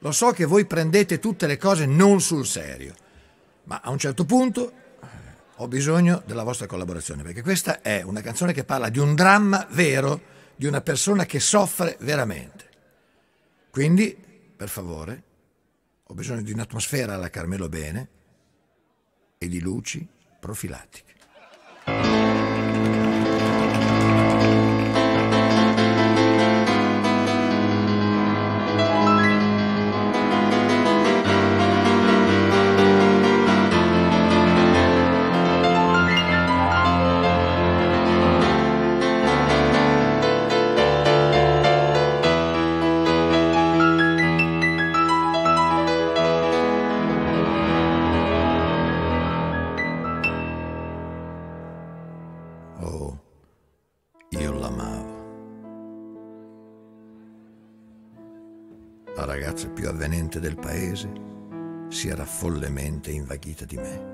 Lo so che voi prendete tutte le cose non sul serio, ma a un certo punto ho bisogno della vostra collaborazione, perché questa è una canzone che parla di un dramma vero, di una persona che soffre veramente. Quindi, per favore, ho bisogno di un'atmosfera alla Carmelo Bene e di luci profilattiche. Oh, io l'amavo. La ragazza più avvenente del paese si era follemente invaghita di me.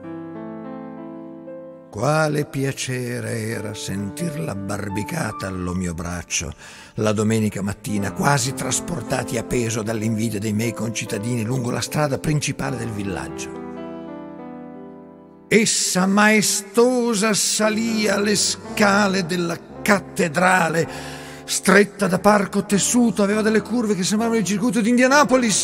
Quale piacere era sentirla abbarbicata allo mio braccio la domenica mattina, quasi trasportati a peso dall'invidia dei miei concittadini lungo la strada principale del villaggio. Essa maestosa salía le scale della cattedrale, stretta da parco tessuto, aveva delle curve che sembravano il circuito di Indianapolis.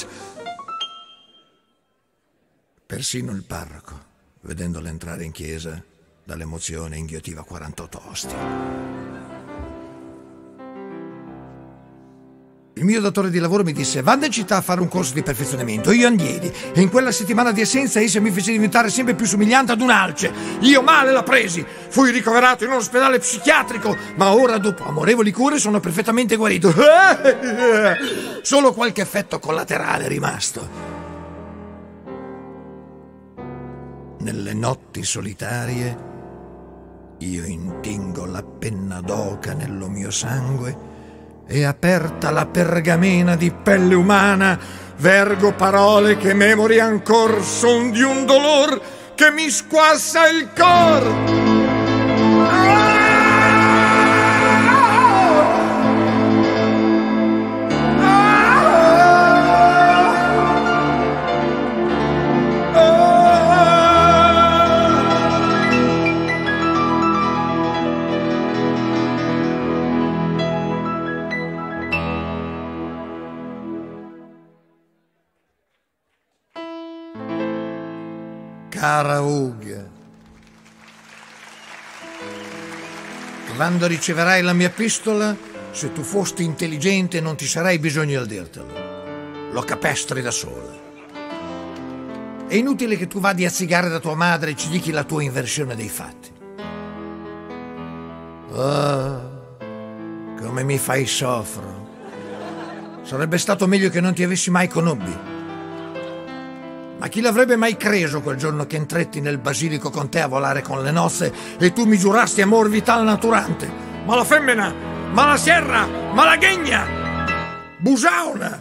Persino il parroco, vedendola entrare in chiesa, dall'emozione inghiottiva 48 ostie. Il mio datore di lavoro mi disse: vada in città a fare un corso di perfezionamento. Io andiedi e in quella settimana di assenza essa mi fece diventare sempre più somigliante ad un'alce. Io male la presi, fui ricoverato in un ospedale psichiatrico, ma ora, dopo amorevoli cure, sono perfettamente guarito. Solo qualche effetto collaterale è rimasto. Nelle notti solitarie io intingo la penna d'oca nello mio sangue e, aperta la pergamena di pelle umana, vergo parole che memori ancor son di un dolor che mi squassa il cor. Cara Uga, quando riceverai la mia epistola, se tu fosti intelligente non ti sarei bisogno di dirtelo. Lo capestri da sola. È inutile che tu vadi a zigare da tua madre e ci dichi la tua inversione dei fatti. Oh, come mi fai soffro. Sarebbe stato meglio che non ti avessi mai conobbi. Ma chi l'avrebbe mai creso quel giorno che entretti nel basilico con te a volare con le nozze e tu mi giurasti amor vital naturante? Ma la femmina, ma la sierra, ma la ghegna, busauna.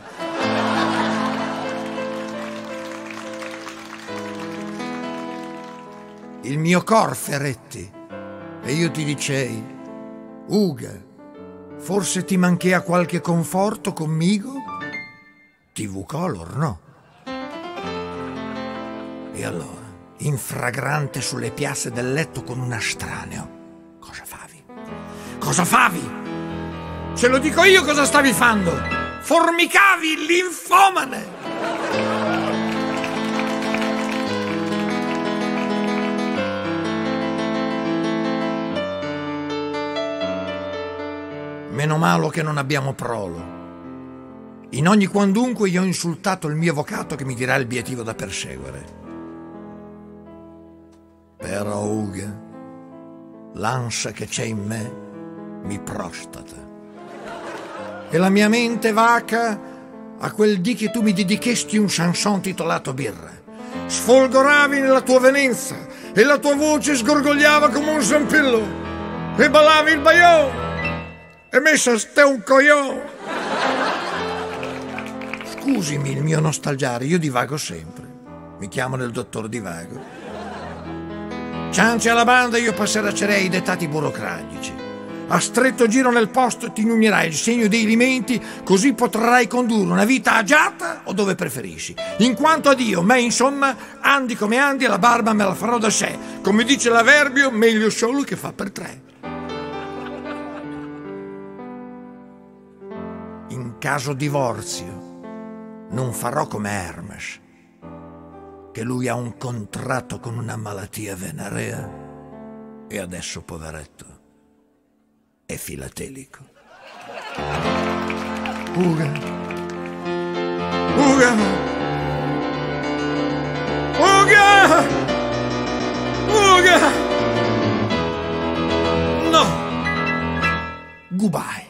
Il mio cor feretti e io ti dicei: Uga, forse ti manchea qualche conforto conmigo? TV Color, no? E allora, in fragrante sulle piazze del letto con un estraneo, cosa favi? Cosa favi? Ce lo dico io cosa stavi fando! Formicavi, linfomane! Meno male che non abbiamo prolo. In ogni quandunque io ho insultato il mio avvocato che mi dirà il bietivo da perseguire. Però, Uga, l'ansia che c'è in me mi prostata. E la mia mente vaca a quel dì che tu mi dedichesti un chanson titolato Birra. Sfolgoravi nella tua venenza e la tua voce sgorgogliava come un zampillo. E ballavi il baiò e messa ste un cogliò. Scusimi il mio nostalgiare, io divago sempre. Mi chiamano il dottor Divago. Cianci alla banda, io passeraccerei i dettati burocratici. A stretto giro nel posto ti illuminerai il segno dei limenti, così potrai condurre una vita agiata o dove preferisci. In quanto a Dio, me insomma, andi come andi e la barba me la farò da sé. Come dice l'avverbio, meglio solo che fa per tre. In caso divorzio, non farò come Hermes, che lui ha un contratto con una malattia venerea e adesso, poveretto, è filatelico. Uga, Uga, Uga, Uga, no, goodbye.